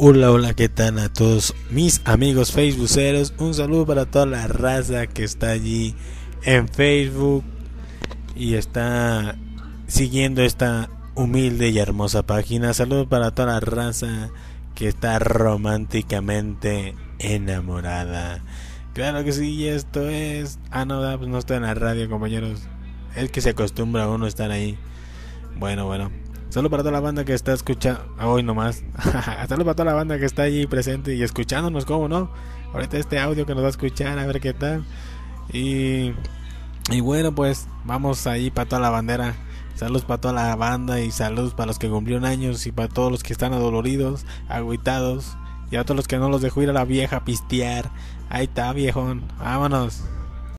Hola, hola, ¿qué tal a todos mis amigos facebookeros? Un saludo para toda la raza que está allí en Facebook y está siguiendo esta humilde y hermosa página. Saludos para toda la raza que está románticamente enamorada. Claro que sí, esto es... pues no estoy en la radio, compañeros. Es que se acostumbra a uno estar ahí. Bueno. Solo para toda la banda que está escuchando hoy nomás. Solo para toda la banda que está allí presente y escuchándonos, ¿cómo no? Ahorita este audio que nos va a escuchar, a ver qué tal. Y bueno, pues vamos ahí para toda la bandera. Saludos para toda la banda y saludos para los que cumplieron años y para todos los que están adoloridos, agüitados y a todos los que no los dejó ir a la vieja a pistear. Ahí está, viejón. Vámonos.